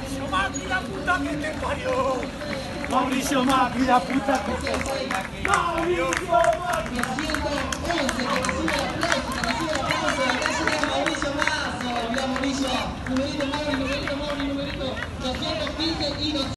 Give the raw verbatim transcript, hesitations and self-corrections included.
Mauricio Macri, la puta que te parió. Mauricio Macri, la puta que te parió. Mauricio Macri. Mauricio Mazo, mira Mauricio, numerito Mauri, numerito Mauri, numerito doscientos quince y doscientos